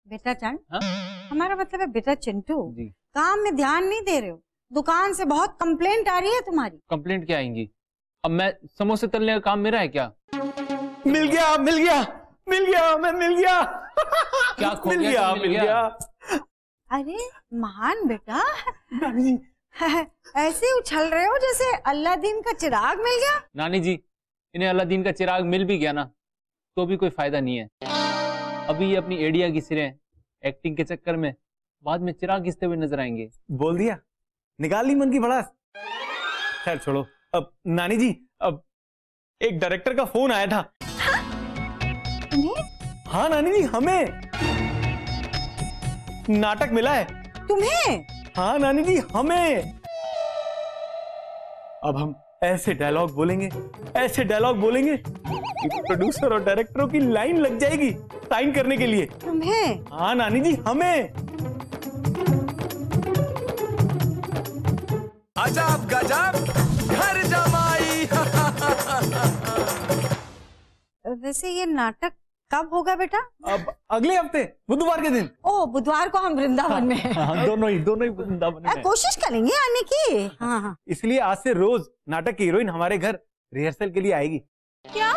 बेटा चंद, हाँ? हमारा मतलब है बेटा चिंटू, जी। काम में ध्यान नहीं दे रहे हो। दुकान से बहुत कंप्लेंट आ रही है तुम्हारी। कंप्लेंट क्या आएंगी? अब मैं समोसे तलने का काम मेरा है क्या? मिल गया मिल गया मिल गया, मैं मिल गया। क्या खो मिल गया? गया क्या मिल गया। अरे महान बेटा, ऐसे उछल रहे हो जैसे अल्लादीन का चिराग मिल गया। नानी जी, इन्हें अल्लादीन का चिराग मिल भी गया ना तो भी कोई फायदा नहीं है। अभी ये अपनी एडिया घिस रहे हैं एक्टिंग के चक्कर में, बाद में चिराग घिसते हुए नजर आएंगे। बोल दिया, निकाल ली मन की भड़ास। खैर छोड़ो। अब नानी जी, अब एक डायरेक्टर का फोन आया था। तुम्हें? हाँ नानी जी, हमें नाटक मिला है। तुम्हें? हाँ नानी जी, हमें। अब हम ऐसे डायलॉग बोलेंगे, ऐसे डायलॉग बोलेंगे कि प्रोड्यूसर और डायरेक्टरों की लाइन लग जाएगी साइन करने के लिए। तुम्हें? हाँ नानी जी, हमें। अजब गजब घर जमाई। वैसे ये नाटक कब होगा बेटा? अब अगले हफ्ते बुधवार के दिन। ओ, बुधवार को हम वृंदावन में हैं। हाँ, दोनों ही वृंदावन में। कोशिश करेंगे आने की। हाँ हाँ। इसलिए आज से रोज नाटक की हीरोइन हमारे घर रिहर्सल के लिए आएगी। क्या?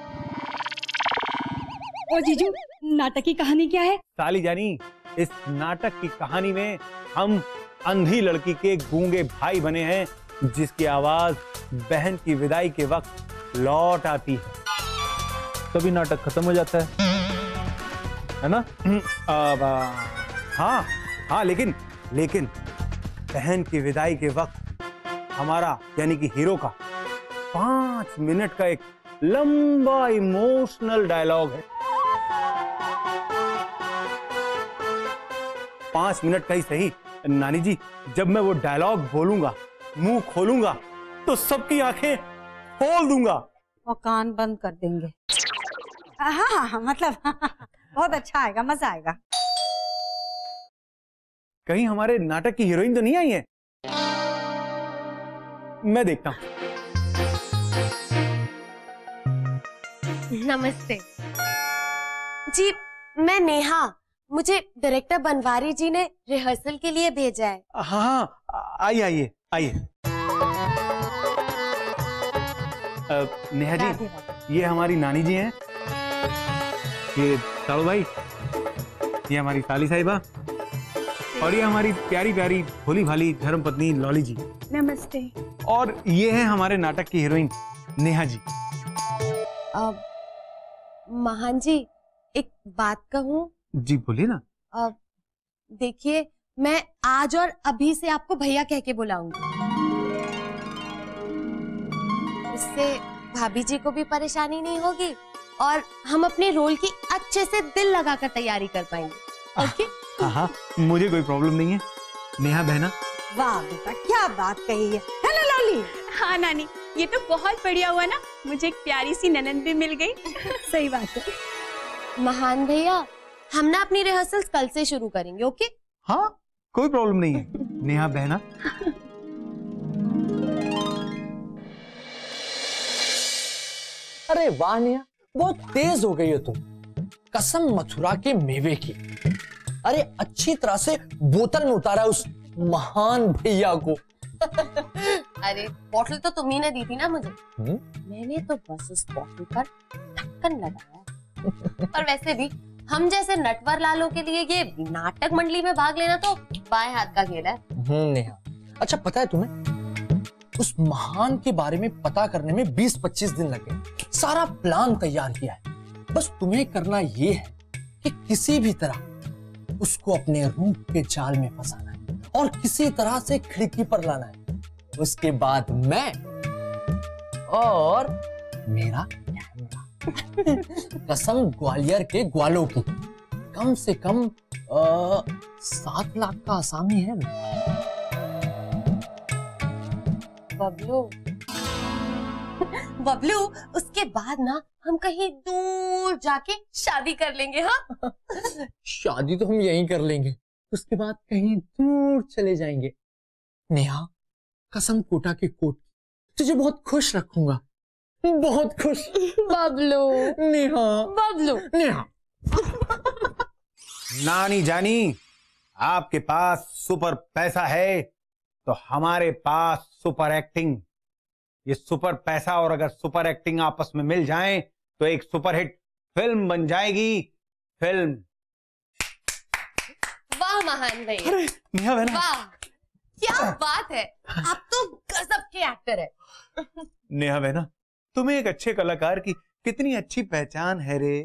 ओ जीजू, नाटक की कहानी क्या है? साली जानी, इस नाटक की कहानी में हम अंधी लड़की के गूंगे भाई बने हैं, जिसकी आवाज बहन की विदाई के वक्त लौट आती है। तभी नाटक खत्म हो जाता है ना? हाँ हाँ, लेकिन बहन की विदाई के वक्त हमारा यानी कि हीरो का 5 मिनट का एक लंबा इमोशनल डायलॉग है। 5 मिनट का ही सही नानी जी, जब मैं वो डायलॉग बोलूंगा, मुंह खोलूंगा तो सबकी आंखें खोल दूंगा और कान बंद कर देंगे। हाँ हाँ हाँ, मतलब बहुत अच्छा आएगा, मजा आएगा। कहीं हमारे नाटक की हीरोइन तो नहीं आई है? मैं देखता हूं। नमस्ते जी, मैं नेहा। मुझे डायरेक्टर बनवारी जी ने रिहर्सल के लिए भेजा है। हाँ, आइए आइए आइए। नेहा जी, ये हमारी नानी जी हैं, ये साड़ू भाई, ये हमारी साली साहिबा, और ये हमारी प्यारी प्यारी भोली भाली धर्म पत्नी लॉली जी। नमस्ते। और ये है हमारे नाटक की हीरोइन नेहा जी। महान जी, एक बात कहूँ? जी बोलिए ना। देखिए, मैं आज और अभी से आपको भैया कह के बुलाऊंगी। इससे भाभी जी को भी परेशानी नहीं होगी और हम अपने रोल की अच्छे से दिल लगाकर तैयारी कर पाएंगे। ओके? हाँ, मुझे कोई प्रॉब्लम नहीं है। नेहा बहना। वाह बेटा, क्या बात कही है ना लॉली? हाँ नानी, ये तो बहुत बढ़िया हुआ ना, मुझे एक प्यारी सी ननद भी मिल गई। सही बात है। महान भैया, हम ना अपनी रिहर्सल्स कल से शुरू करेंगे। ओके? हाँ, कोई प्रॉब्लम नहीं है नेहा बहना। अरे वाह नेहा, बहुत तेज हो गई हो तुम। कसम मथुरा के मेवे की। अरे अच्छी तरह से बोतल में उतारा उस महान भैया को। अरे बॉटल तो तुम्ही ने दी थी ना मुझे। मैंने तो बस उस बॉटल पर ढक्कन लगाया। और वैसे भी हम जैसे नटवर लालों के लिए ये नाटक मंडली में भाग लेना तो बाएं हाथ का खेल है। नेहा, अच्छा पता है तुम्हें, उस महान के बारे में पता करने में 20-25 दिन लगे। सारा प्लान तैयार किया है, बस तुम्हें करना ये है कि किसी भी तरह उसको अपने रूप के जाल में फंसाना है और किसी तरह से खिड़की पर लाना है। उसके बाद मैं और मेरा कैमरा। कसम ग्वालियर के ग्वालों की, कम से कम 7 लाख का आसामी है। बबलू बबलू, उसके बाद ना हम कहीं दूर जाके शादी कर लेंगे। हाँ? शादी तो हम यहीं कर लेंगे, उसके बाद कहीं दूर चले जाएंगे। नेहा, कसम कोटा के कोट, तुझे बहुत खुश रखूंगा, बहुत खुश। बबलू, नेहा, बबलू। नेहा। नानी जानी, आपके पास सुपर पैसा है तो हमारे पास सुपर एक्टिंग। ये सुपर पैसा और अगर सुपर एक्टिंग आपस में मिल जाएं तो एक सुपरहिट फिल्म बन जाएगी। फिल्म। वाह महान भैया, अरे नेहा बहना, वाह क्या बात है, आप तो गजब के एक्टर है। नेहा बहना, तुम्हें एक अच्छे कलाकार की कितनी अच्छी पहचान है रे।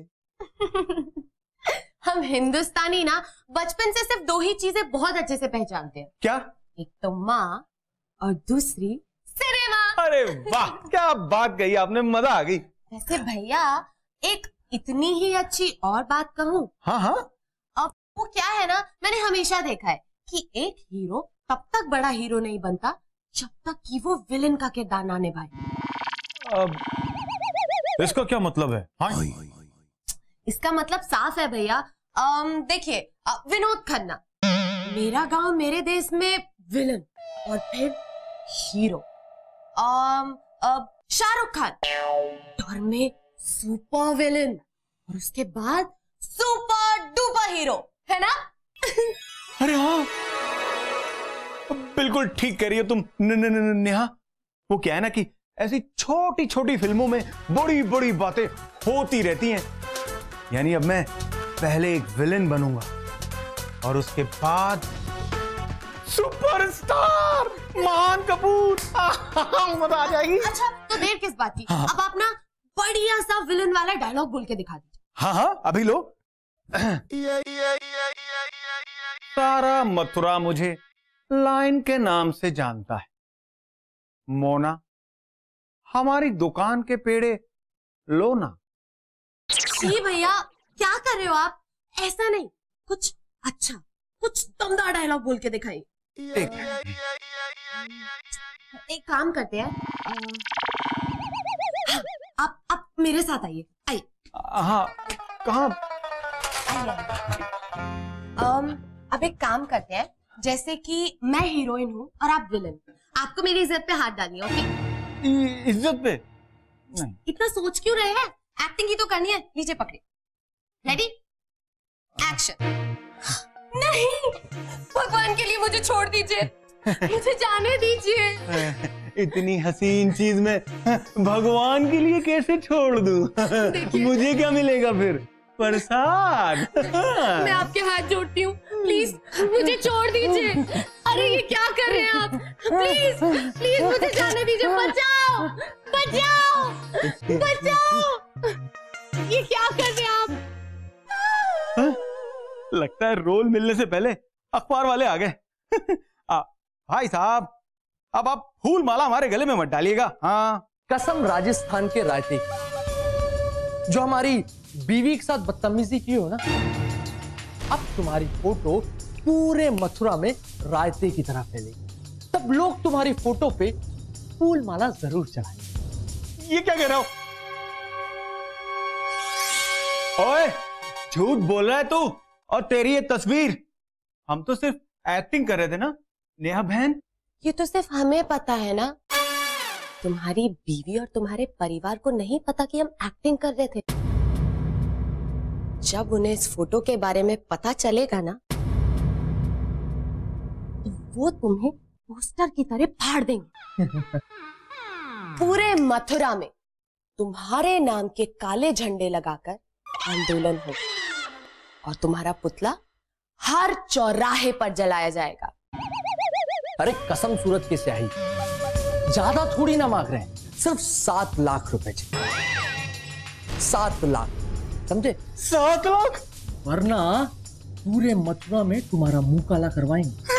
हम हिंदुस्तानी ना बचपन से सिर्फ 2 ही चीजें बहुत अच्छे से पहचानते हैं। क्या? एक तो माँ और दूसरी सिनेमा। अरे वाह, क्या बात कही आपने, मजा आ गई। वैसे भैया एक इतनी ही अच्छी और बात कहूँ। हाँ हाँ। अब वो क्या है ना, मैंने हमेशा देखा है कि एक हीरो तब तक बड़ा हीरो नहीं बनता जब तक कि वो विलेन का किरदार ना निभाए। अब इसका क्या मतलब है? हाँ? इसका मतलब साफ है भैया। देखिए विनोद खन्ना, मेरा गांव मेरे देश में विलन और फिर हीरो। शाहरुख खान, डर में सुपर विलन और उसके बाद सुपर डुपर हीरो, है ना? अरे हाँ, बिल्कुल ठीक कह रही हो तुम नेहा। वो क्या है ना कि ऐसी छोटी छोटी फिल्मों में बड़ी बड़ी बातें होती रहती हैं। यानी अब मैं पहले एक विलेन बनूंगा और उसके बाद सुपरस्टार महान कपूर। मजा आ जाएगी। अच्छा तो देर किस बात की? हाँ। अब आप ना बढ़िया सा विलेन वाला डायलॉग बोल के दिखा दीजिए। हाँ हाँ, अभी लो। सारा मथुरा मुझे लाइन के नाम से जानता है। मोना, हमारी दुकान के पेड़े लो ना। जी भैया, क्या कर रहे हो आप? ऐसा नहीं, कुछ अच्छा, कुछ दमदार डायलॉग बोल के दिखाइए। एक काम करते हैं, आप मेरे साथ आइए। आइए। हाँ, कहाँ? अब एक काम करते हैं, जैसे कि मैं हीरोइन हूँ और आप विलन। आपको मेरी इज्जत पे हाथ डालनी है, ओके? इज्जत पे? नहीं। इतना सोच क्यों रहे हैं? एक्टिंग ही तो करनी है। नीचे पकड़े। रेडी? एक्शन। नहीं, भगवान के लिए मुझे छोड़ दीजिए, मुझे जाने दीजिए। इतनी हसीन चीज में भगवान के लिए कैसे छोड़ दूं? मुझे क्या मिलेगा फिर? प्रसाद। मैं आपके हाथ जोड़ती हूँ, प्लीज मुझे छोड़ दीजिए। अरे ये क्या कर रहे हैं आप? प्लीज प्लीज मुझे जाने दीजिए। बचाओ बचाओ बचाओ। ये क्या कर रहे हैं आप? हाँ? लगता है रोल मिलने से पहले अखबार वाले आ गए। भाई साहब, अब आप फूल माला हमारे गले में मत डालिएगा। हाँ। कसम राजस्थान के रायते की, जो हमारी बीवी के साथ बदतमीजी की हो ना, अब तुम्हारी फोटो पूरे मथुरा में रायते की तरह फैलेगी। तब लोग तुम्हारी फोटो पे फूल माला जरूर चढ़ाएंगे। ये क्या कह रहा हो? ओए, झूठ बोल रहा है तू। और तेरी ये तस्वीर, हम तो सिर्फ एक्टिंग कर रहे थे ना नेहा बहन। ये तो सिर्फ हमें पता है ना, तुम्हारी बीवी और तुम्हारे परिवार को नहीं पता कि हम एक्टिंग कर रहे थे। जब उन्हें इस फोटो के बारे में पता चलेगा ना, तो वो तुम्हें पोस्टर की तरह फाड़ देंगे। पूरे मथुरा में तुम्हारे नाम के काले झंडे लगाकर आंदोलन होगा और तुम्हारा पुतला हर चौराहे पर जलाया जाएगा। अरे कसम सूरत की स्याही, ज्यादा थोड़ी ना मांग रहे हैं, सिर्फ 7 लाख रुपए चाहिए। 7 लाख, समझे? 7 लाख? वरना पूरे मथुरा में तुम्हारा मुंह काला करवाएंगे।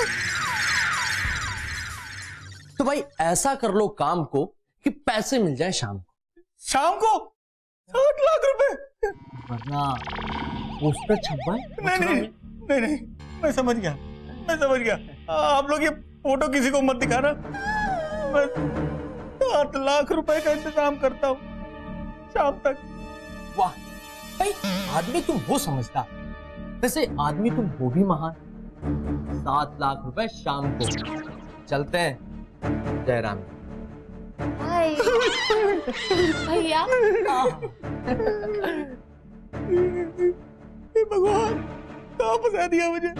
तो भाई ऐसा कर लो काम को कि पैसे मिल जाए शाम को। शाम को 7 लाख रुपए? वरना पोस्टर छपवाए। नहीं, मैं समझ गया, मैं समझ गया। आप लोग ये फोटो किसी को मत दिखाना। मैं 7 लाख रुपए का इंतजाम करता हूँ शाम तक। वाह भाई, आदमी तुम हो समझता, वैसे आदमी तुम हो भी महान। 7 लाख रुपए शाम को। चलते हैं जयराम। हाय भैया। भगवान, कहाँ फंसा दिया मुझे।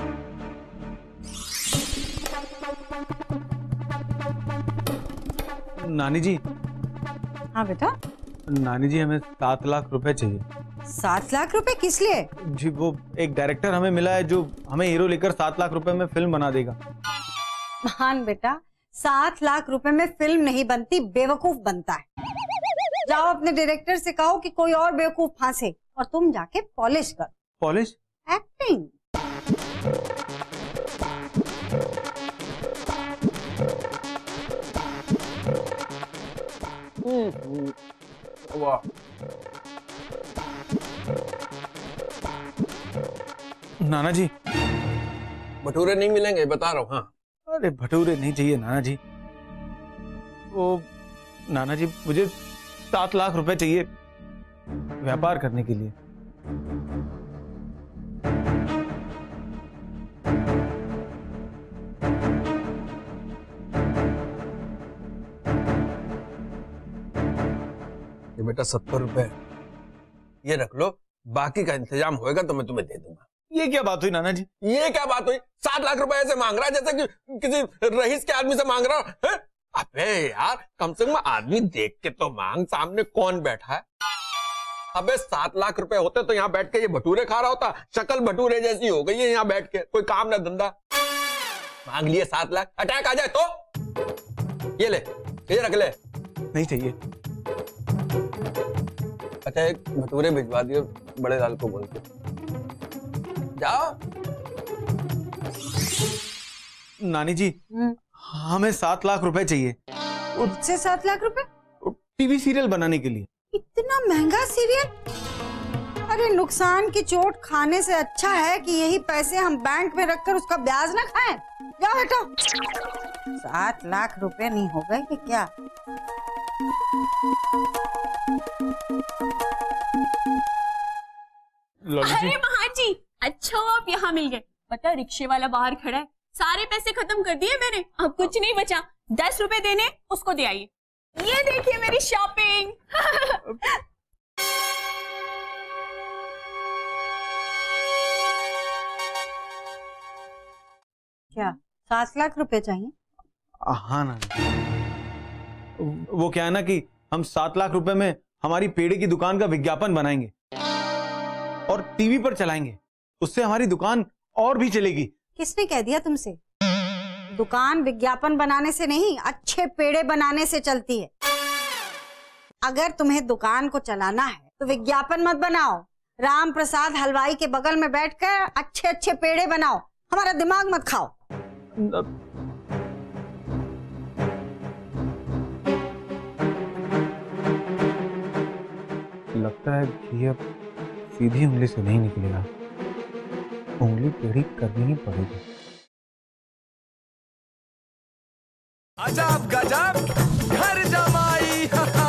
नानी जी। हाँ बेटा। नानी जी हमें 7 लाख रुपए चाहिए। 7 लाख रुपए किस लिए? जी वो एक डायरेक्टर हमें मिला है जो हमें हीरो लेकर 7 लाख रुपए में फिल्म बना देगा। महान बेटा, 7 लाख रुपए में फिल्म नहीं बनती, बेवकूफ बनता है। जाओ अपने डायरेक्टर से कहो कि कोई और बेवकूफ फांसे और तुम जाके पॉलिश कर। पॉलिश? एक्टिंग। वाह। नाना जी। भटूरे नहीं मिलेंगे, बता रहा हूँ। हाँ। अरे भटूरे नहीं चाहिए नाना जी। वो नाना जी मुझे 7 लाख रुपए चाहिए व्यापार करने के लिए। ये बेटा 70 रुपए ये रख लो, बाकी का इंतजाम होएगा तो मैं तुम्हें दे दूंगा। ये क्या बात हुई नाना जी? ये क्या बात हुई? 7 लाख रुपए ऐसे मांग रहा है जैसे कि किसी रईस के आदमी से मांग रहा है? अबे यार कम से कम आदमी देख के तो मांग, सामने कौन बैठा है? अबे 7 लाख रुपए होते तो यहाँ बैठ के ये भटूरे खा रहा होता। शक्ल भटूरे जैसी हो गई है यहाँ बैठ के, कोई काम ना धंधा। मांग लिए 7 लाख, अटैक आ जाए तो? ये ले, ये रख ले। नहीं चाहिए। अच्छा एक भटूरे भिजवा दियो बड़े लाल को बोल के। जाओ। नानी जी हमें 7 लाख रुपए चाहिए। उससे 7 लाख रुपए? टीवी सीरियल बनाने के लिए। इतना महंगा सीरियल? अरे नुकसान की चोट खाने से अच्छा है कि यही पैसे हम बैंक में रखकर उसका ब्याज ना खाएं। जाओ बेटा। 7 लाख रुपए नहीं हो गए कि क्या? अरे महान जी, अच्छा आप यहाँ मिल गए। पता रिक्शे वाला बाहर खड़ा है, सारे पैसे खत्म कर दिए मैंने, अब कुछ नहीं बचा। 10 रुपए देने, उसको दे आइए। ये देखिए मेरी शॉपिंग। क्या 7 लाख रुपए चाहिए? हाँ नानी। वो क्या है ना कि हम 7 लाख रुपए में हमारी पेड़े की दुकान का विज्ञापन बनाएंगे और टीवी पर चलाएंगे। उससे हमारी दुकान और भी चलेगी। किसने कह दिया तुमसे? दुकान विज्ञापन बनाने से नहीं, अच्छे पेड़े बनाने से चलती है। अगर तुम्हें दुकान को चलाना है तो विज्ञापन मत बनाओ, राम प्रसाद हलवाई के बगल में बैठकर अच्छे अच्छे पेड़े बनाओ। हमारा दिमाग मत खाओ। लगता है कि अब सीधी उंगली से नहीं निकलेगा, उंगली टेढ़ी करनी ही पड़ेगी। अजब गजब घर जमाई।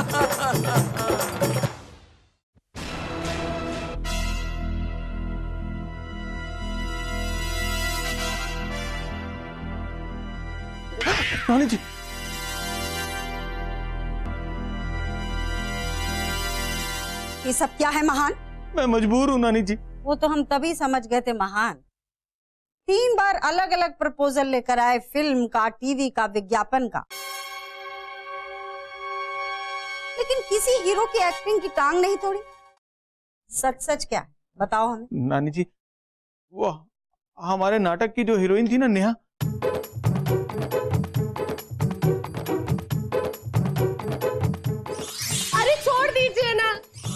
नानी जी ये सब क्या है महान? मैं मजबूर हूँ नानी जी। वो तो हम तभी समझ गए थे महान। 3 बार अलग अलग प्रपोजल लेकर आए, फिल्म का, टीवी का, विज्ञापन का, लेकिन किसी हीरो की एक्टिंग की टांग नहीं तोड़ी। सच सच क्या है बताओ हमें। नानी जी वो हमारे नाटक की जो हीरोइन थी ना, नेहा, अरे छोड़ दीजिए ना।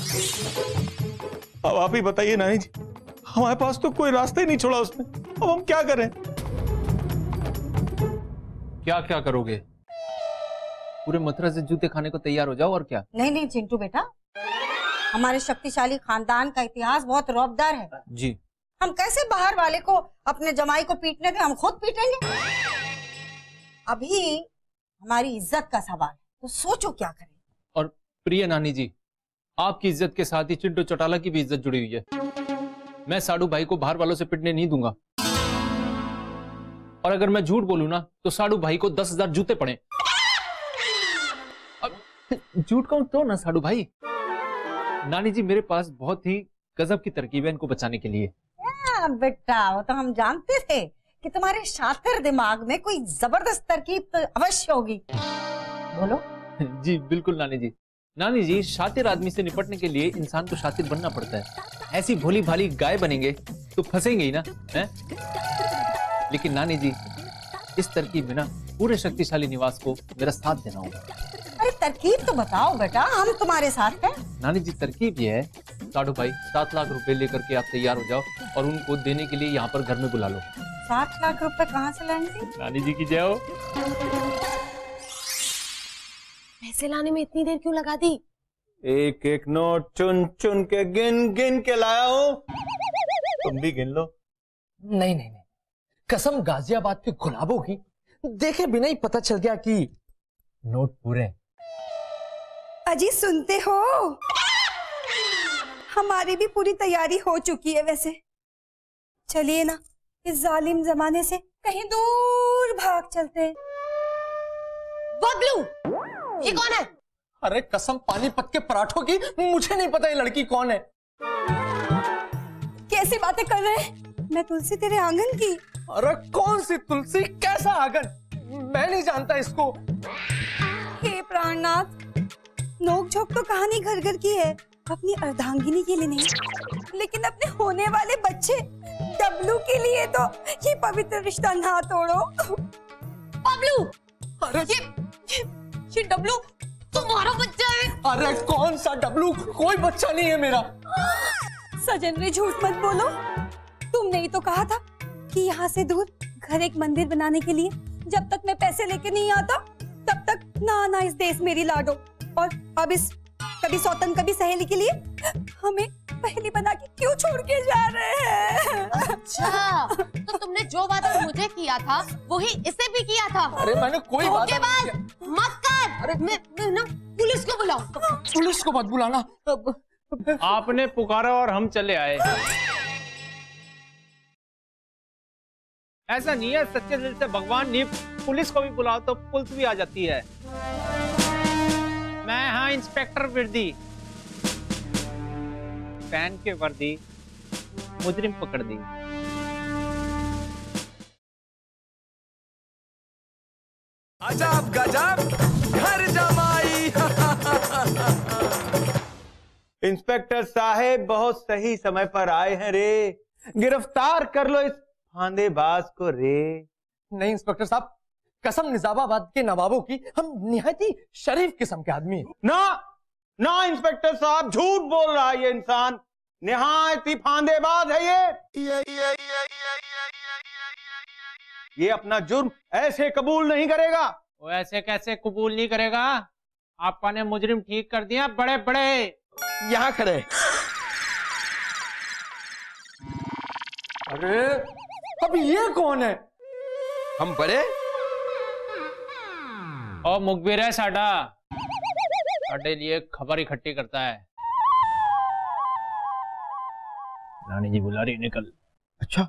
अब आप ही बताइए नानी जी, हमारे पास तो कोई रास्ता ही नहीं छोड़ा उसने। अब हम क्या करें? क्या क्या करोगे? पूरे मथुरा से जूते खाने को तैयार हो जाओ और क्या। नहीं नहीं चिंटू बेटा, हमारे शक्तिशाली खानदान का इतिहास बहुत रौबदार है जी। हम कैसे बाहर वाले को अपने जमाई को पीटने थे, हम खुद पीटेंगे। अभी हमारी इज्जत का सवाल है, तो सोचो क्या करें। और प्रिय नानी जी, आपकी इज्जत के साथ ही चिंटू चौटाला की भी इज्जत जुड़ी हुई है। मैं साडू भाई को बाहर वालों से पिटने नहीं दूंगा, और अगर मैं झूठ बोलूं ना तो साडू भाई को 10,000 जूते पड़े। अब झूठ कहूं तो ना साडू भाई। नानी जी मेरे पास बहुत ही गजब की तरकीब है इनको बचाने के लिए। बेटा वो तो हम जानते थे कि तुम्हारे शातिर दिमाग में कोई जबरदस्त तरकीब तो अवश्य होगी। बोलो। जी बिल्कुल नानी जी। नानी जी, शातिर आदमी से निपटने के लिए इंसान को शातिर बनना पड़ता है। ऐसी भोली भाली गाय बनेंगे तो फंसेंगे ही ना, हैं? लेकिन नानी जी, इस तरकीब में ना पूरे शक्तिशाली निवास को मेरा साथ देना होगा। अरे तरकीब तो बताओ बेटा, हम तुम्हारे साथ हैं। नानी जी, तरकीब ये है, साधु भाई 7 लाख रुपए लेकर के आप तैयार हो जाओ और उनको देने के लिए यहाँ पर घर में बुला लो। 7 लाख रुपए कहाँ से लाएंगे? नानी जी की जय हो। पैसे लाने में इतनी देर क्यों लगा दी? एक एक नोट चुन चुन के गिन गिन के लाया हूं, तुम भी गिन लो। नहीं नहीं नहीं, कसम गाजियाबाद के गुलाबों की, देखे बिना ही पता चल गया कि नोट पूरे हैं। अजी सुनते हो, हमारी भी पूरी तैयारी हो चुकी है। वैसे चलिए ना, इस जालिम जमाने से कहीं दूर भाग चलते हैं। बबलू, ये कौन है? अरे कसम पानीपत के पराठों की, मुझे नहीं पता ये लड़की कौन है। कैसी बातें कर रहे हैं? मैं तुलसी तेरे आंगन की। अरे कौन सी तुलसी, कैसा आंगन? मैं नहीं जानता इसको। हे प्राणनाथ, नोक झोंक तो कहानी घर घर की है, अपनी अर्धांगिनी के लिए नहीं, लेकिन अपने होने वाले बच्चे डब्लू के लिए तो ये पवित्र रिश्ता ना तोड़ो। बबलू, अरे ये डब्लू तुम्हारा बच्चा है? अरे कौन सा डब्लू, कोई बच्चा नहीं है मेरा। सजन रे झूठ मत बोलो, तुमने ही तो कहा था कि यहाँ से दूर घर एक मंदिर बनाने के लिए जब तक मैं पैसे लेके नहीं आता तब तक ना आना इस देश मेरी लाडो। और अब इस कभी सौतन कभी सहेली के लिए हमें पहली बना के क्यों छोड़ के जा रहे हैं? अच्छा, तो तुमने जो वादा मुझे किया था वही इसे भी किया था। अरे मैंने कोई बात धोखेबाज, मत कर। अरे मैं ना पुलिस को बुलाऊं? पुलिस को मत बुलाना। आपने पुकारा और हम चले आए। ऐसा नहीं है, सच्चे दिल से भगवान नहीं, पुलिस को भी बुलाओ तो पुलिस भी आ जाती है। मैं हाँ इंस्पेक्टर विरदी, पहन के वर्दी मुजरिम पकड़ दी। अजब गजब घर जमाई। इंस्पेक्टर साहेब बहुत सही समय पर आए हैं रे, गिरफ्तार कर लो इस फांदेबाज को रे। नहीं इंस्पेक्टर साहब, कसम निजामाबाद के नवाबों की, हम निहायत ही शरीफ किस्म के आदमी हैं। ना ना इंस्पेक्टर साहब, झूठ बोल रहा है ये इंसान, निहायत ही फांदेबाज है ये अपना जुर्म ऐसे कबूल नहीं करेगा। वो ऐसे कैसे कबूल नहीं करेगा? आपा ने मुजरिम ठीक कर दिया, बड़े बड़े यहाँ खड़े। अरे अब ये कौन है? हम बड़े और मुखबिर है साडा, साडे लिए खबर इकट्ठी करता है। रानी जी बुला रही, निकल। अच्छा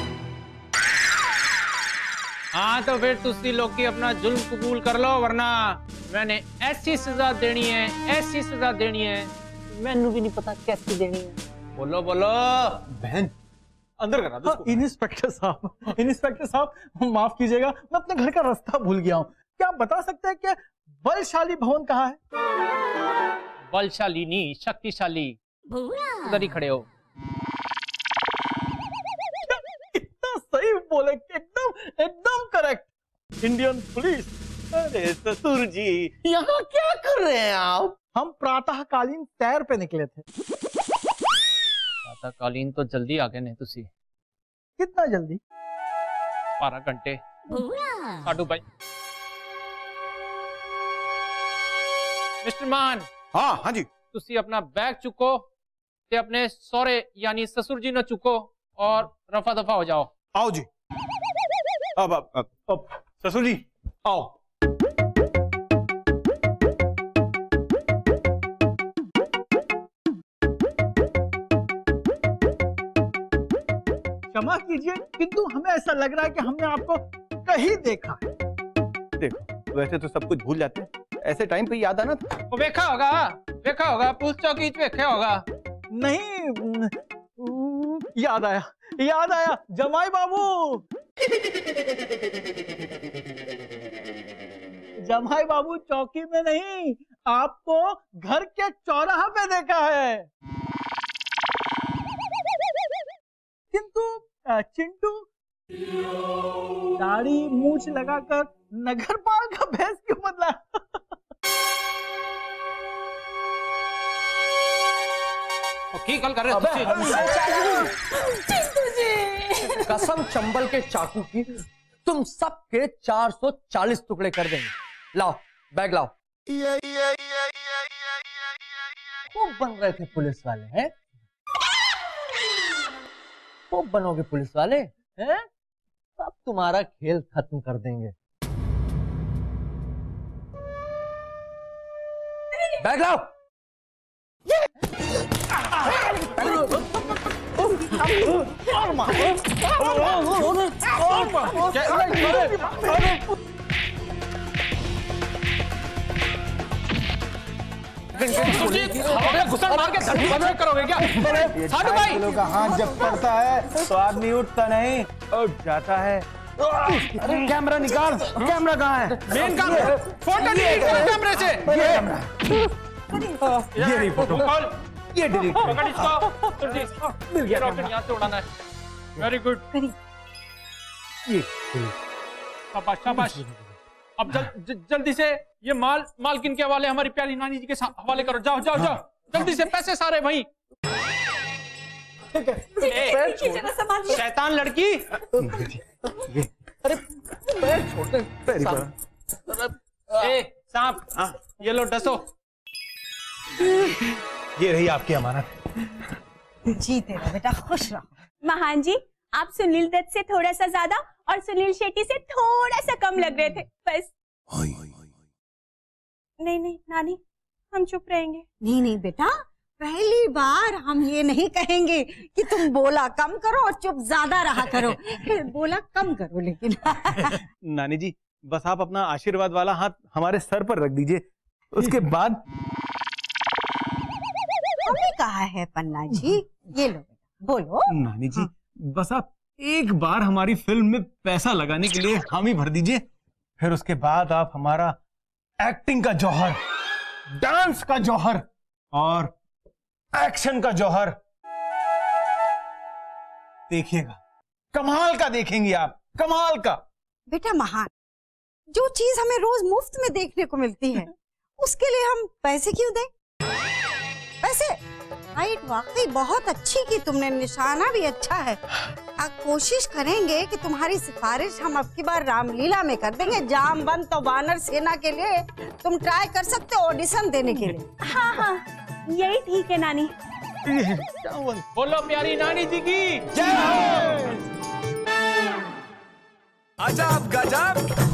हाँ तो फिर तुसी लोग की अपना जुल्म कबूल कर लो, वरना मैंने ऐसी सजा देनी है, ऐसी सजा देनी है, मैनू भी नहीं पता कैसी देनी है। बोलो बोलो। बहन अंदर करा दो। इंस्पेक्टर साहब माफ कीजिएगा, मैं अपने घर का रास्ता भूल गया हूँ। क्या आप बता सकते हैं कि बलशाली भवन कहाँ है? बलशाली नहीं, शक्तिशाली। उधर ही खड़े हो। इतना सही बोले, एकदम करेक्ट। Indian police. अरे ससुर जी, यहाँ क्या कर रहे हैं आप? हम प्रातःकालीन सैर पे निकले थे। प्रातःकालीन तो जल्दी आ गए ने तुसी। कितना जल्दी? 12 घंटे। साडू भाई। मिस्टर मान। हाँ हाँ जी। तुसी अपना बैग चुको ते अपने सौरे यानी ससुर जी न चुको और रफा दफा हो जाओ। आओ जी। अब ससुर जी आओ। क्षमा कीजिए, किंतु हमें ऐसा लग रहा है कि हमने आपको कहीं देखा है। देखो वैसे तो सब कुछ भूल जाते हैं, ऐसे टाइम पे याद आना था। वो देखा होगा पुलिस चौकी च देखा होगा। नहीं याद आया, याद आया जमाई बाबू। जमाई बाबू चौकी में नहीं, आपको घर के चौराहा पे देखा है। किंतु चिंटू दाढ़ी मूछ लगाकर नगरपाल का भेष क्यों बदला? की कल कर रहे कसम चंबल के चाकू की, तुम सबके 440 टुकड़े कर देंगे। लाओ बैग लाओ। खूब बन रहे थे पुलिस वाले हैं, खूब बनोगे पुलिस वाले हैं, सब तुम्हारा खेल खत्म कर देंगे। बैग लाओ। घुसन मार के करोगे क्या? साधु भाई का हाथ जब पड़ता है तो आदमी उठता नहीं, उठ जाता है। अरे कैमरा निकाल, कैमरा कहाँ है? मेन कैमरा, फोटो डिलीट करो कैमरे से। ये नहीं फोटो, ये डिलीट पकड़ इसको। मिल गया, रॉकेट यहाँ से उड़ाना है। Very good. ये शाबाश शाबाश। अब जल्दी से ये मालकिन के हवाले, हमारी प्यारी नानी जी के हवाले करो। जाओ जाओ जाओ जल्दी से, पैसे सारे वहीं। शैतान लड़की। अरे पैर छोटे। सांप, ये लो डसो। ये रही आपकी अमानत। जीते रहो बेटा, खुश रहो। महान जी, आप सुनील दत्त से थोड़ा सा ज्यादा और सुनील शेट्टी से थोड़ा सा कम लग रहे थे बस। नहीं नहीं नानी, हम चुप रहेंगे। नहीं नहीं बेटा, पहली बार हम ये नहीं कहेंगे कि तुम बोला कम करो और चुप ज्यादा रहा करो। बोला कम करो लेकिन। नानी जी, बस आप अपना आशीर्वाद वाला हाथ हमारे सर पर रख दीजिए, उसके बाद। हमने कहा है पन्ना जी, ये लो बोलो। नानी जी, बस आप एक बार हमारी फिल्म में पैसा लगाने के लिए हामी भर दीजिए, फिर उसके बाद आप हमारा एक्टिंग का जौहर, डांस का जौहर और एक्शन का जौहर देखिएगा। कमाल का देखेंगे आप, कमाल का। बेटा महान, जो चीज हमें रोज मुफ्त में देखने को मिलती है उसके लिए हम पैसे क्यों दें? पैसे हाइट वाकई बहुत अच्छी की तुमने, निशाना भी अच्छा है। कोशिश करेंगे कि तुम्हारी सिफारिश हम अब की बार रामलीला में कर देंगे। जामवंत तो वानर सेना के लिए तुम ट्राई कर सकते हो ऑडिशन देने के लिए। हाँ हाँ, यही ठीक है नानी। बोलो प्यारी नानी जी की अजब गजब